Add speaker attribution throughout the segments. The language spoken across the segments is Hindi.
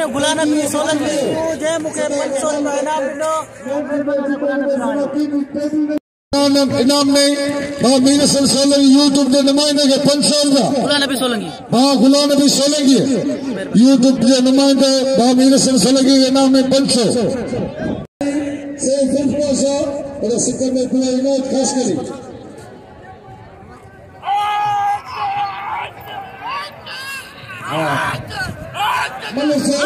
Speaker 1: ने गुलाम नबी सोलंकी जे मुखे 500 रुपया इनाम ॾिनो।
Speaker 2: इनाम नहीं मीर हसन सोलंकी यूट्यूब के नुमाइंदे के 500 रुपया।
Speaker 1: गुलाम नबी सोलंकी
Speaker 2: गुलाम नबी सोलंकी यूट्यूब के नुमाइंदे मीर हसन सोलंकी के इनाम में 500 और सिक्कर में पूरा इनाम खास करी। मलिक से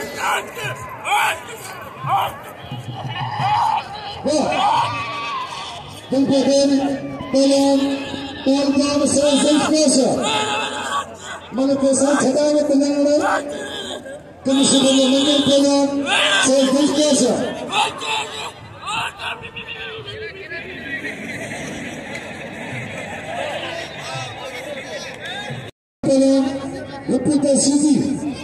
Speaker 2: तुमको पहलवान तालगाम से जुल्फकाशा मलिक के साथ छदावत लंगड़ा तुम सुबह मंदिर पहलवान से जुल्फकाशा पहलवान लपीता सीधी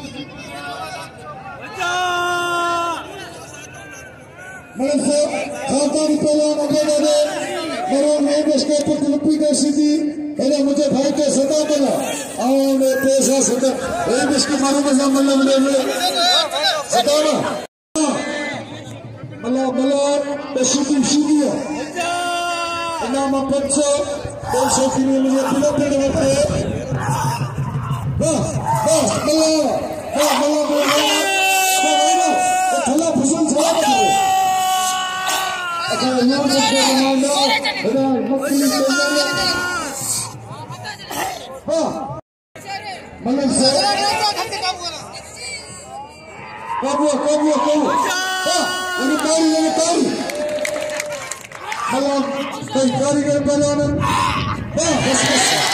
Speaker 2: मलिक से खानदानी पहलवान अगले मरो नहीं बसके पुत्र लपीता सीधी पहले मुझे भाई के सदा मिला आओ मैं पैसा सदा एक इसकी मारो मजा मल्ला मिले सदा ना मल्ला बशीती सीधी है इनाम 500 की मुझे पिला पेड़ होते वाह थला फुसन चला इनाम से मलिक से कबू ये कारी मतलब कोई कारीगर बनाना बस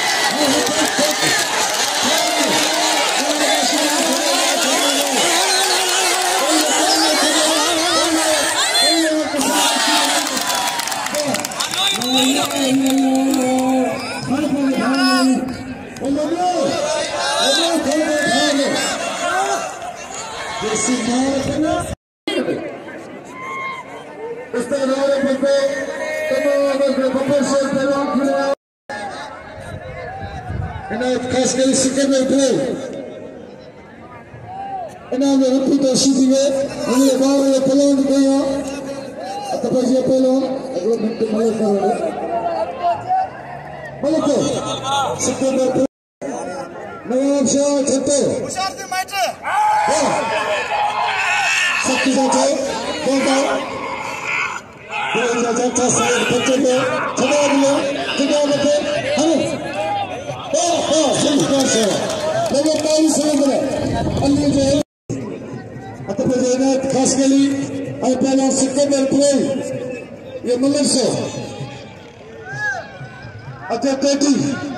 Speaker 2: खास कर सिक्के में उठे इनाम रखी तो सीधी में मुझे गाँव में पहलवान दिखाया तब ये पहलवान अगले मिनट मलिक करोगे मलिक को सिक्के में नवाब शाह छत्ते शक्ति चाचा बोलता चाचा साइड बच्चे को छड़ा दिया छड़ा बच्चे हेलो लगे तारी समझ अल्ली जो है अतः जैनात खास गली और पहला सिक्के में रुपये ये मलिक से अच्छा तेटी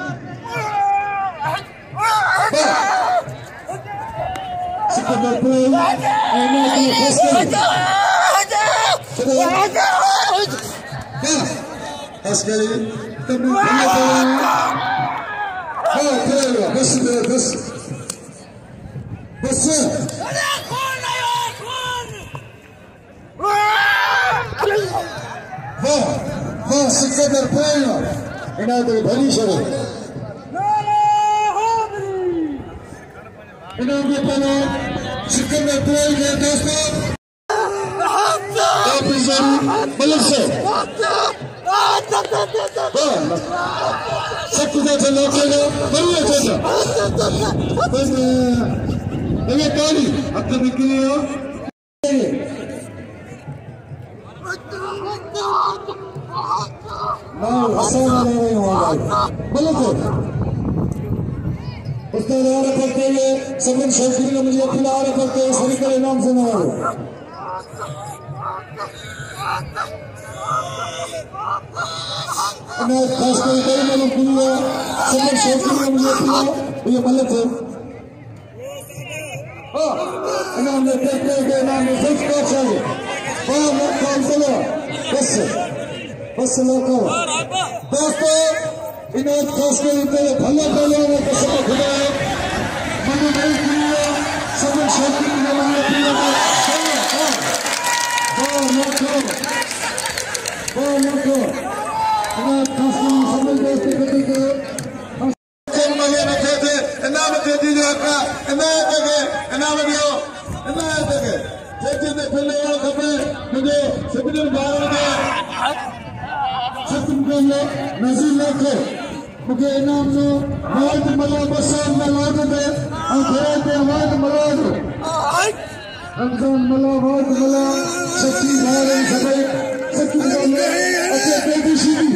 Speaker 2: सिक्के में रुपये खास गली खास गली तब बस सिक्कर पड़ेगा इन्हें तो भली शरो इन्हें भी पहले सिक्कर में पड़ेगा दोस्तों मलिक से शक्ति चाचा लौटेगा बढ़िया चाचा ये ताली अब तो निकली हो उस्ताद आ रहा करते हुए सबन शौकीन ने मुझे खिला रहा करते हुए सभी का इनाम से नवाजो मैं खास कर कई मालूम किया सबन शौकीन ने मुझे खिला ये मलिक है इनाम ने देखते हुए इनाम ने सच कर चाहिए बस लोगों दोस्तों इन्हें खास कर भले भले को सब खुदा है मनु नहीं किया सब शौकीन ने मुझे खिला इन्हें खास कर सब दोस्ती करते थे इनाम दे दीजिए इनाम दियो हिदायत के जेके ने पहले और खपे मुझे सभिनी ॿारनि खे ख़त्म कयो नज़ीर रखो मुझे इनाम नो वाद मला बसान में लाद दे और घरे पे वाद मला रमजान मला वाद मला सच्ची बारे सभे सच्ची बोले अच्छे बेबी सीधी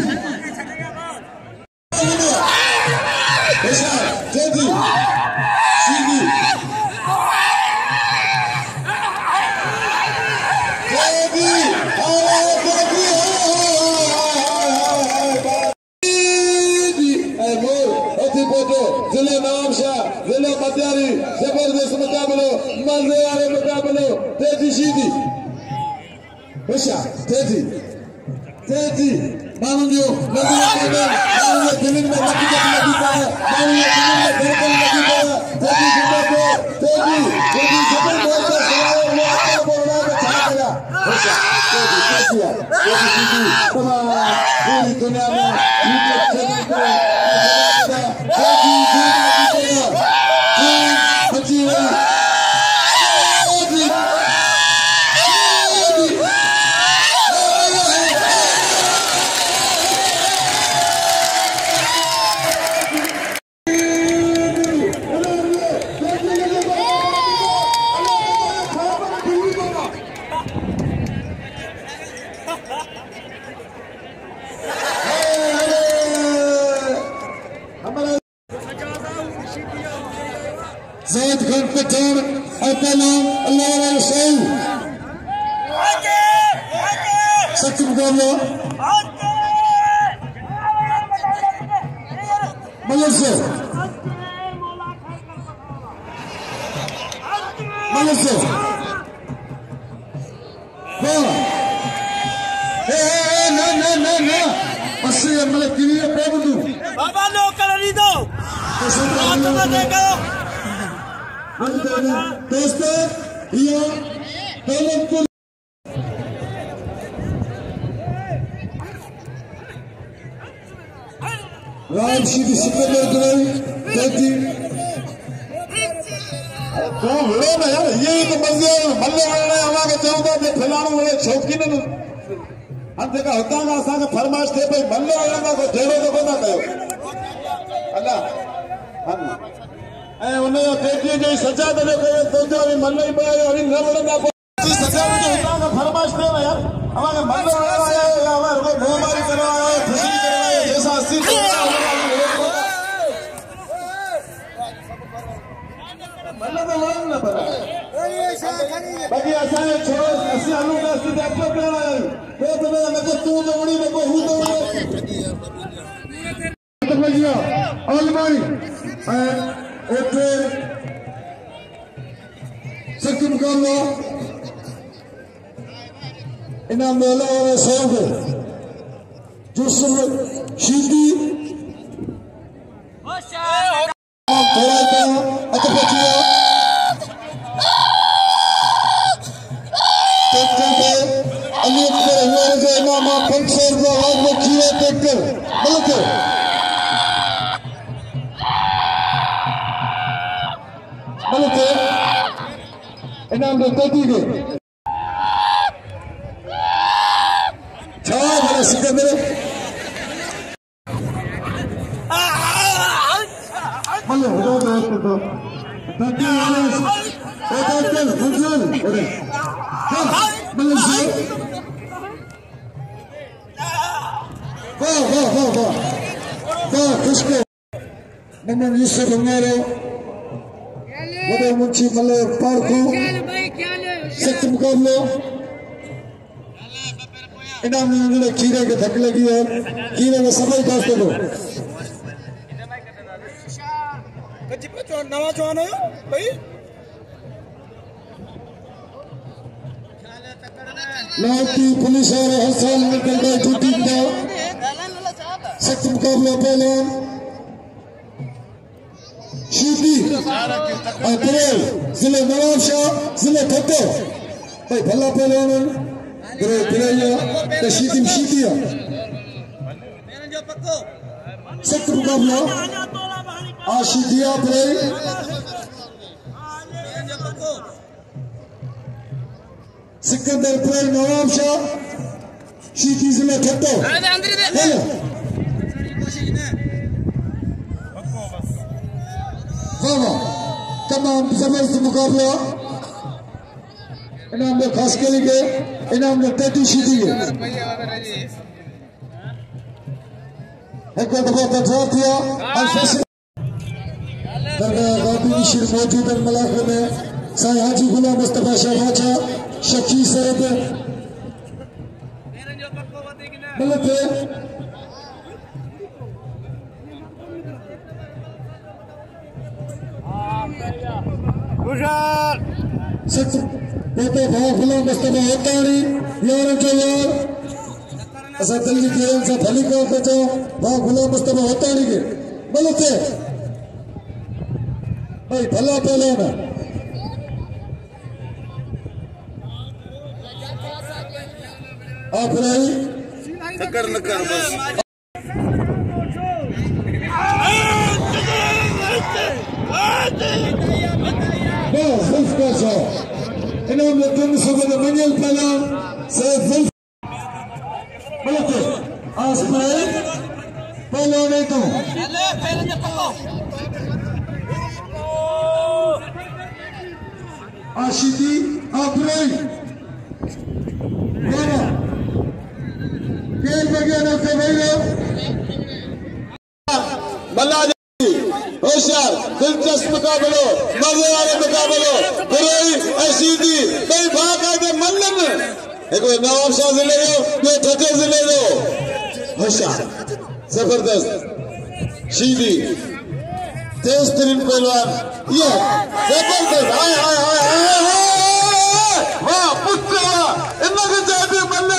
Speaker 2: ऐसा जेदी सीधी जिले नामशाह जिले मध्यारी जबरदस्त मुकाबलो मजे वाले मुकाबलो तेजी सीधी बेशा तेजी तेजी मानो जो लगी मानो ये दिल्ली में लगी पाया मानो ये दिल्ली में धड़कन लगी पाया तेजी जिंदा तेजी तेजी जबर बोलता सुनाओ वो अच्छा बोल रहा है छा गया बेशा तेजी सीधी तमाम पूरी दुनिया में ज़ात खान पठान अपना अल्लाह रसूल सच मुकाबला मलसे मलसे ना ना ना ना अस्सी मतलब किरी पे बंदू
Speaker 1: बाबा लो कलरी दो हाथ में देखो
Speaker 2: दोस्तों ये पहले कुल राम सीधी सिकंदर दुराई तेजी तो लो ना यार ये तो मजे मल्ले वाले हमारे चाहता है खिलाने वाले शौकीन ने हम देखा होता है आसा का फरमाइश थे भाई मल्ले वाले का को ढेरों को ना कहो अल्लाह हम ए उन्हें तेजी जो सजा देने को तो जो भी मल्ले ही पाए और इन रबड़ ना को सजा में होता का फरमाइश थे यार हमारे मल्ले वाले हमारे को भोमारी करवाए खुशी करवाए जैसा 80 बाकी ऐसा है छोड़ो ऐसे आलू का ऐसे देखो क्या है तो तुम्हें लगे तू दौड़ी देखो हूँ दौड़े तो भैया अलमारी ओटे सच्ची मुकाबला इनाम मेला और सौंग जुस्म शीदी थोड़ा अच्छा बचिया इनाम देते दीजिए छावा भले सिकंदर भले हो जाओ तो ताकि ओके फुटबॉल ओरे भले से वाह किसको नमन यूसुफ हमारे वो मुंशी मले पार्को सख्त मुकाबला इनाम ने खीरे के धक लगी है खीरे में सफाई खाते दो नवा जवान है भाई लाठी पुलिस और हर साल निकल गए ड्यूटी का सख्त मुकाबला पहले शीदी अप्रैल जिले नवाबशाह जिले ठट्टो भाई भला पहले ग्रे ग्रेया तशीदी शीदिया सख्त मुकाबला आशीदिया अप्रैल सिकंदर पुर नवाब शाह शीती जिला ठट्टो तमाम जबरदस्त मुकाबला इनाम में खास के लिए इनाम में टेटी शीती है एक दफा तकरार किया दरगाह गादी शिर मौजूद मलाक में साईं हाजी गुलाम मुस्तफा शाह बाचा शकी सरद गलत है सच बेटे भाव गुलाम मुस्तफा होतानी यार जो यार असा दिल्ली खेल से भली कर बचो भाव गुलाम मुस्तफा होतानी के गलत है भाई भला पहले ना आप रही
Speaker 3: कर न कर बस इनाम लुत्फन सुबह मंजल पहला सैफ
Speaker 2: गलत आस पर पहले नहीं तो आशिकी आप नहीं खेल वगैरह से भैया
Speaker 3: मल्ला होशियार दिलचस्प मुकाबलो मजे वाले मुकाबलो बुराई अशीदी कई भाग आगे मल्लन एक नवाब शाह जिले दो ये ठटे जिले दो होशियार जबरदस्त शीदी तेज तरीन पहलवान ये जबरदस्त हाय हाय हाय वाह पुत्र इनके जाते मल्ले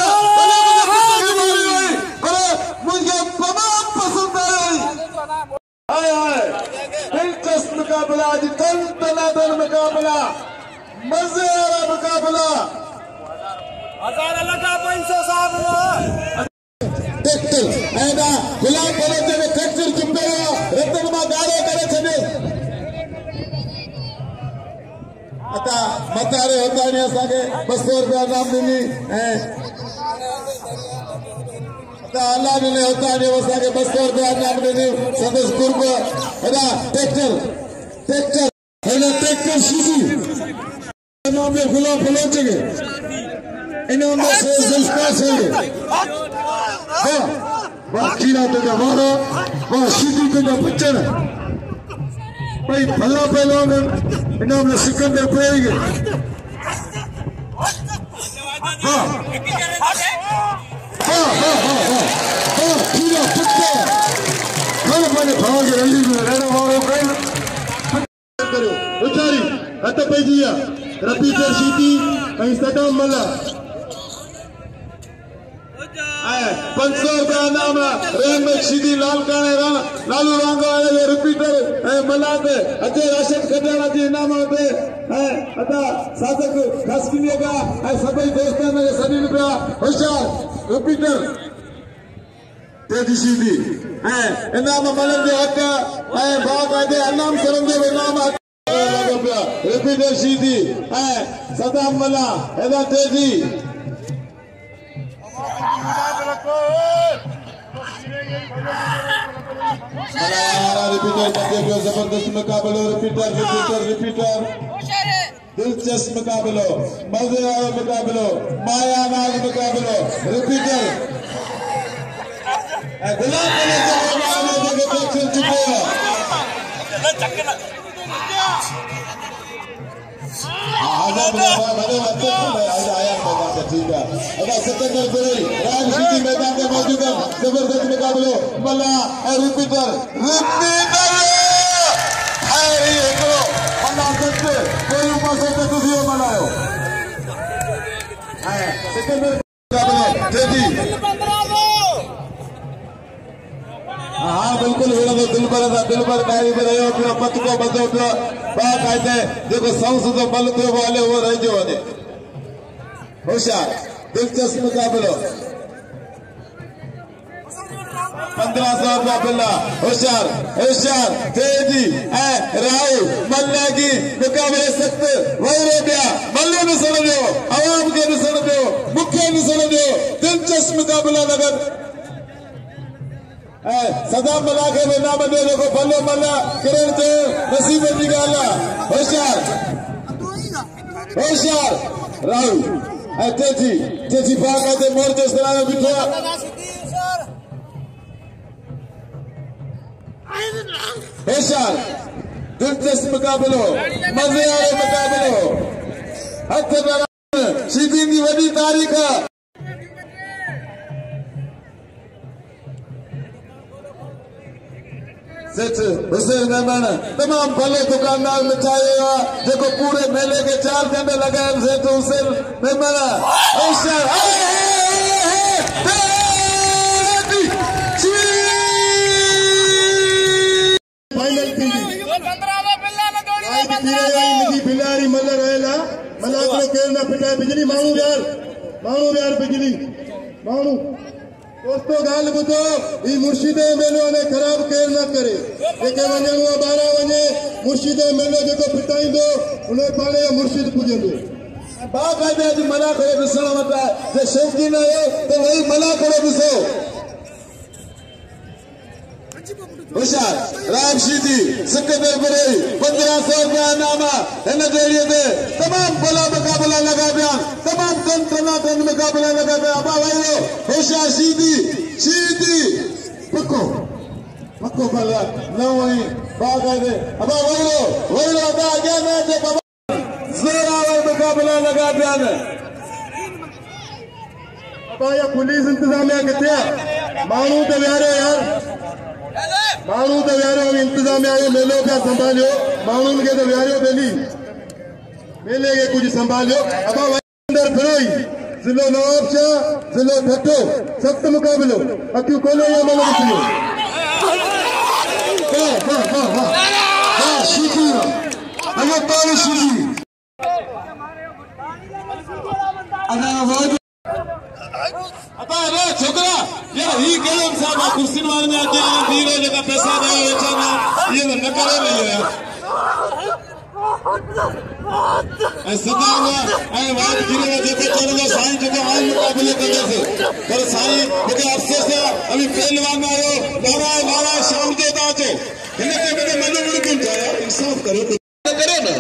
Speaker 3: मुझे तमाम पसंद आई हाय हाय दिलचस्प मुकाबला आज तनादर मुकाबला मजे वाला मुकाबला हजार लगा 500 साहब ट्रैक्टर ऐना गुलाम बोले तेरे ट्रैक्टर चुपे रतन मा गाड़ो करे छने अता मतारे होता ने असाके 200 रुपया नाम दिनी अल्लाह ने होता है वसा के 200 रुपया नाम देने सदस्य कुर्ब है ट्रैक्टर सीधी नाम में गुलाम पहुंचेंगे इनाम में से जज्बात से हां बाकी ना तो जवाना वो सीधी तो ना बच्चन भाई भला पहलवान इनाम में सिकंदर पड़ेंगे हां भाग रही में रहने वालों करो उचारी हथ पेजिया रबी शीती सदाम मला 500 रुपया नाम रेम शीदी लाल काने लालू वांगो रिपीटर मलाते अजय राशन खजाना जी नाम होते अता साधक खास किलिएगा सभी दोस्तों में सभी रुपया होशियार रिपीटर तेजी शीदी इनाम मलन दे हक बाग आदे अनाम सरंदे इनाम रिपीटर शीदी सदाम मला एदा तेजी रिपीटर जबरदस्त मुकाबलो रिपीटर दिलचस्प मुकाबलो मजे वाला मुकाबलो माया नाग मुकाबलो रिपीटर गुलाम सिकंदर गुरई राजनीति मैदान में मौजूद है जबरदस्त मुकाबलो मल्ला रिपीटर कोई मौसम में दूसरी बनायो सिकंदर हाँ बिल्कुल दिल पर डायरी में रहो पियो पत को बधो पियो बात आते देखो संस तो बल थियो वाले वो रह जो वने होशियार दिलचस्प मुकाबलो 1500 रुपया बिल्ला होशियार होशियार तेजी राहुल मल्ला की मुकाबले सख्त वही दिया मल्ले ने सुन दो आवाम के ने सुन दो मुख्य ने सुन दो दिलचस्प मुकाबला नगर सदा मला के बिना बदे देखो बल्लो मल्ला किरण थे नसीब की गाला होशियार होशियार राहुल तेजी तेजी भाग आते मोर्चे सलाह में बिठा होशियार दिलचस्प मुकाबलो मजे वाले मुकाबलो हथ सीधी की वही तारीख हुसैन अहमद तमाम भले दुकानदार मिठाई जो पूरे मेले के 4 घंटे लगाए सेठ हुसैन अहमद होशियार
Speaker 2: बिलारी मल रहेला मला केरना पिटाए बिजली माण्हू यार बिजली माण्हू दोस्तों गाल ॿुधो ही मुर्शिद मेलो ने ख़राब केर न करे जेके वञणो आहे ॿाहिरां वञे मुर्शिद मेलो जेको पिटाईंदो उन पाणे मुर्शिद पुॼंदो बाक़ाइदा अॼु मना करे ॾिसण वटा जे शौक़ीन आहियो त वही मना करे ॾिसो होशियार राम शीदी सिकंदर बुरेई 1500 रुपया इनाम इन जहिड़ीअ ते तमाम भला मुकाबला लगा पिया तमाम तन मुकाबला लगा पिया अबा वाइरो होशियार शीदी पक्को भला न वही बाक़ाइदे अबा वाइरो अबा अॻियां न अचे बाबा ज़ोरावर मुकाबला लगा पिया अबा या पुलिस इंतजामिया किथे आहे माण्हू त विहारियो यार माण्हू त विहारियो इंतजामिया जो मेलो पिया संभालियो माण्हुनि खे त विहारियो पहली मेले खे कुझु संभालियो अबा अंदर फिरोई ज़िलो नवाबशाह ज़िलो ठठो सख़्त मुक़ाबिलो अखियूं खोलो या मन ॾिसियो शीदी अॻे तारी शीदी अरे छोकरा यार ही कहिड़ो इंसाफ़ आहे कुर्सियुनि वारनि जा अॻियां धीरे जेका पैसा ॾेई वेठा इहे त न करे रही आहे ऐं सदा ऐं वाद गिरे जेके चवंदो साईं जेको आहिनि मुक़ाबिले कंदसि पर साईं मूंखे अफ़सोस आहे अभी पहलवान आयो नाराए शाम जो था अचो हिन खे मूंखे मज़ो बिल्कुलु चाहियो इंसाफ़ करो करे न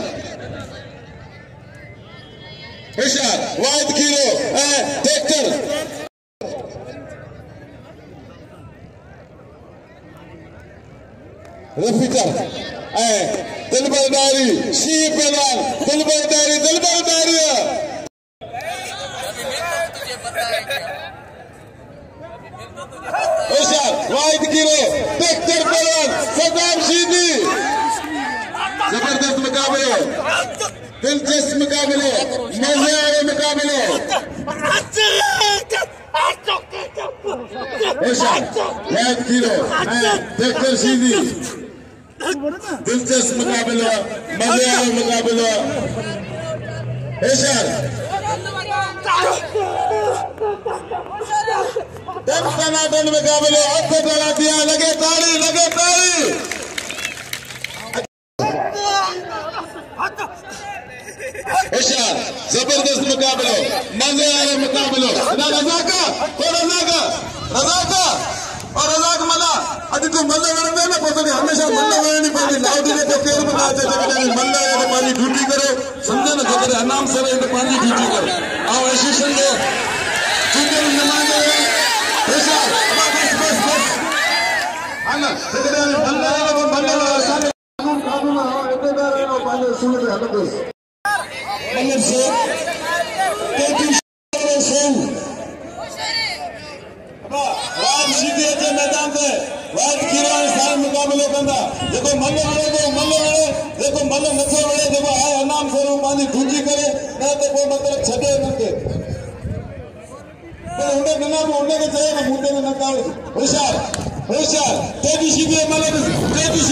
Speaker 2: होशियार वाहिद खीरो ऐं ट्रैक्टर रफीकर दिलबरदारी शी पहलवान दिलबरदारी होशियार वाहिद खीरो ट्रैक्टर पहलवान सदाम शीदी जबरदस्त मुकाबले दिलचस्प मुकाबले मजे वाले मुकाबले होशियार वाहिद खीरो ट्रैक्टर शीदी दिलचस्प मुकाबला मजे वाला मुकाबला होशियार टनाटन मुकाबले हथ डरा दिया लगे ताली होशियार जबरदस्त मुकाबलो मजे वाला मुकाबलो रज़ाक मना अॼु तूं मल वणंदे न पोइ हमेशह मल वणणी पवंदी लाउडी ने तो केर बि न अचे जेकॾहिं मल आहे त पंहिंजी ड्यूटी करो सम्झो न जेकॾहिं अनाम सर आहे त पंहिंजी ड्यूटी करो ऐं एसोसिएशन जो चूंडियल नुमाइंदो होशियार बस हा न जेकॾहिं मल आहे त मल असांखे कानून इक़्तिदार आहे पंहिंजे उसूल ते हलंदुसि मल्लर साहब वाद शीदी के मैदान में वाद खीरान सारे मुकाबले कंदा देखो मल्ल वड़े देखो मल्ल नथो वड़े देखो आए अनाम से पानी ढूंढी करे ना तो कोई मतलब छड़े न के तो उन्हें नना उन्हें के चाहिए ना मुद्दे में न काव होशियार तेजी शीदी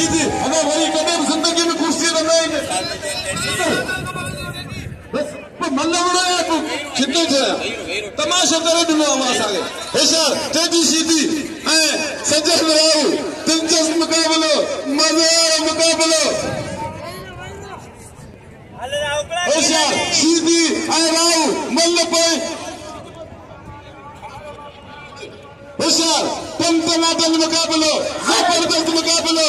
Speaker 2: अगर वही कदम जिंदगी में कुर्सी लगाएंगे बस
Speaker 3: मल्लवड़ा कितने थे तमाशा करे दिलो आवाज आ गए होशियार तेजी सीधी सजग राव दिलचस्प मुकाबलो मजेदार मुकाबलो होशियार सीधी राव मल्ल पे होशियार टमटमाटन मुकाबलो जबरदस्त मुकाबलो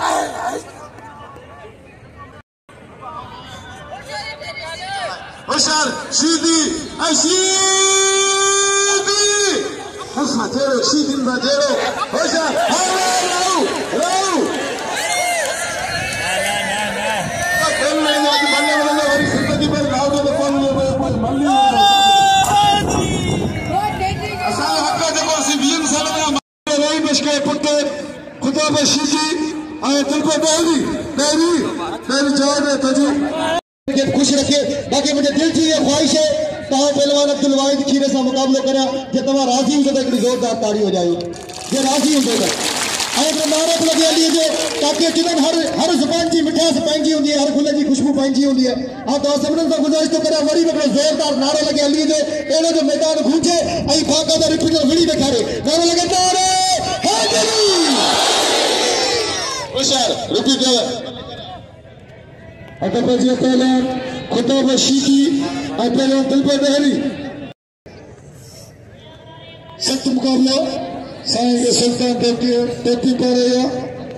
Speaker 3: होशियार सीधी हंसना जेरो सीधी ना जेरो होशियार राव राव खुदा बशीजी तुमको खुश रखे बाकी मुझे दिल थी ये ख्वाहिश है तव्हां पहलवान अब्दुल वाहिद खीरे सां मुक़ाबिलो करिया जे तव्हां राज़ी हूंदो त हिकिड़ी ज़ोरदार ताड़ी हो जाए जे राज़ी हूंदो त महारत लॻी हली हुजे ताकी चवनि हर ज़ुबान जी मिठास पंहिंजी हूंदी आहे हर गुल जी खुशबू पंहिंजी हूंदी आहे तव्हां सभिनीनि सां गुज़ारिश थो करियां वरी हिकिड़ो ज़ोरदार नारो लॻे हली हुजे अहिड़ो जो मैदान गूंजे ऐं बाक़ाइदा रिपीटर विड़ी ॾेखारे नारो लॻे नारे हाज़िरी होशियार रिपीटर अदब जे पहलवान खुदा बशीजी ऐं पहलवान दिलबर दहली सख्त मुक़ाबलो साईं के सुल्तान टोपी पा रहे हैं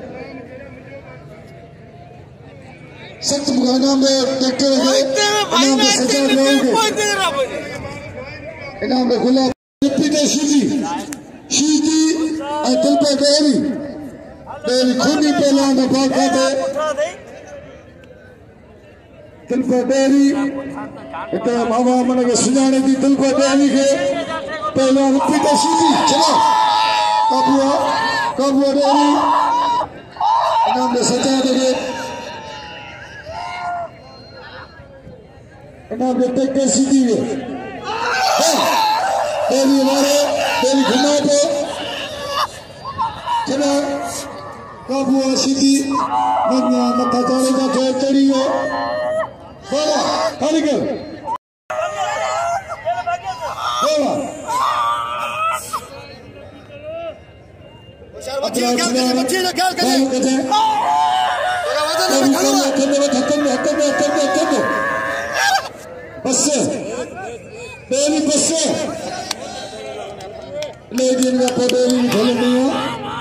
Speaker 3: सख्त मुकाबला में ट्रैक्टर है इनाम में सजा रहोगे इनाम में गुलाब रिपीटर शीजी और दिलबर दहली खूनी पहलवान में बाका दे दिलबर दहली इतना मामा मन के सुजाने दी दिलबर दहली के पहलवान रिपीटर शीजी चलो काबुआ दहली इनाम में सजा देंगे इनाम में ट्रैक्टर शीजी है दहली हमारे दहली घुमा दो चलो काबुआ शीजी मगना मथा चाले का जोर चढ़ी हो बोला खाली कर बोला बच्चे का ख्याल करें बस बेली बस ले दिन का बेली खोल नहीं हो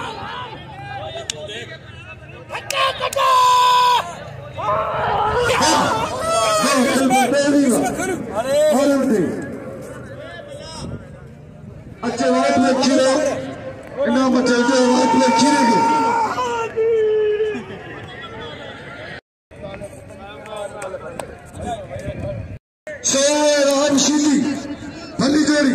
Speaker 3: अच्छे वाइट में खिले इनाम चलते वाइट में खिलेगी राम शीली भली जोड़ी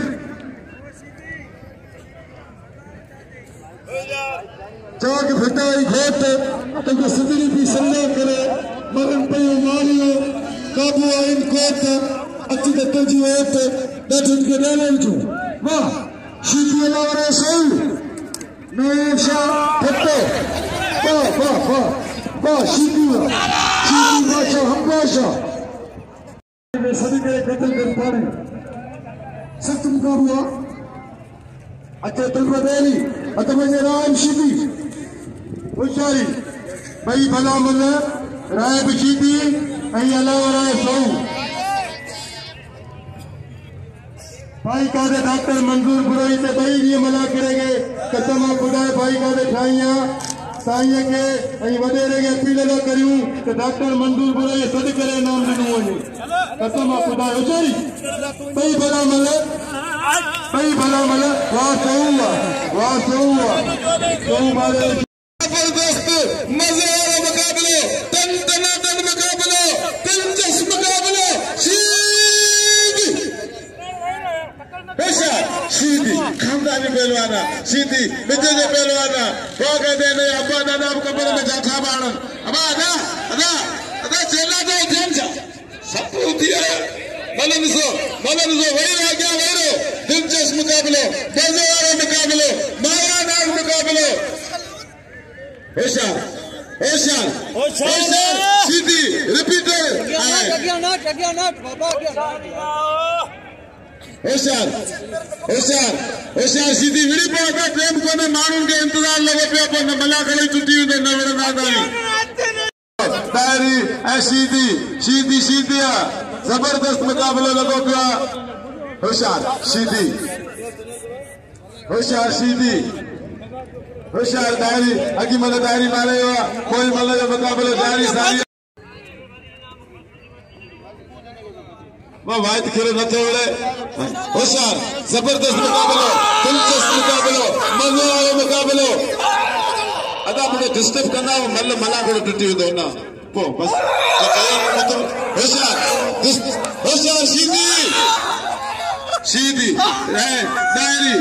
Speaker 3: चाक फिटाई घोट तुमको सिंदरी भी सल्ला करे मगन पे मारियो काबू आइन कोट अच्छी तक जी ओट दर्जन के डाले जो वाह शीली लावरे सोई नईम शाह फट्टे वाह वाह वाह वाह शीली बादशाह हम बादशाह सभी के कतल कर पाने सख्त मुकाबला अच्छे दिलबर दहली अतमजे राम शीदी होशियारी भाई भला मल राय बशीदी अलावा राय सौ भाई का डॉक्टर मंजूर बुराई से भाई ये मला करेंगे कसम खुदा भाई का ठाइया साईं के वडेरे के अपील न करियूं तो डॉक्टर मंजूर बुराई सद करे नाम ॾिनो वञे कसम खुदा होशियारी भाई भला मल वाह सऊआ तो मारे जबरदस्त मजे वाला मुकाबले टन मुकाबले दिलचस्प मुकाबले सीधी खानदानी पहलवाना सीधी मिट्टी के पहलवाना वो कहते हैं अब्बा दादा कमरे में जाठा बाणन अबा अदा चेला तो ध्यान सा सब होती है मलन सो वही आ गया वही दिलचस्प मुकाबले मजे वाले मुकाबले माया नाग मुकाबले होशियार होशियार सीधी रिपीटर होशियार सीधी विड़ी पहुंचा ट्रेन को माण्हुनि खे इंतजार लॻो पियो पर मला खणी टुटी वेंदो न विढ़ंदा तारी ऐं सीधी जबरदस्त मुकाबलो लॻो पियो आहे होशियार दायरी अॻी महिल दायरी मारे वियो आहे कोई महिल जो मुकाबलो जारी सारी वाहिद खेल नथो विड़े होशियार जबरदस्त मुकाबलो दिलचस्प मुकाबलो मज़ो वारो मुकाबलो अदा मुझे डिस्टर्ब करना मला को टुटी वेंदो न पोइ बस होशियार सीधी दायरी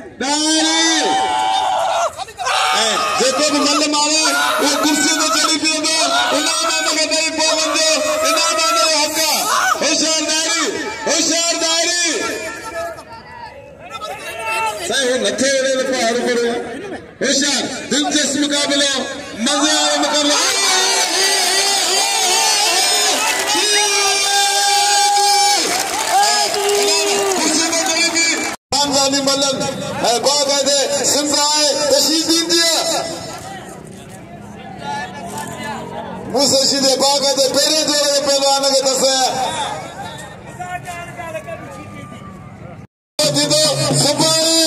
Speaker 3: जेको भी मल मारे वो कुर्सी ते चढ़ी पींदो इनाम खे ॾेई पोइ वञो इनाम जो हक़ होशियार दायरी सही नथे अड़े पहाड़ पर होशियार दिलचस्प मुकाबलो मज़े वारो मुकाबलो मलन बाक़ायदे सिमराए तशीद दी मुझे बाक़ायदे पहिरें जोड़े के पहलवान के दस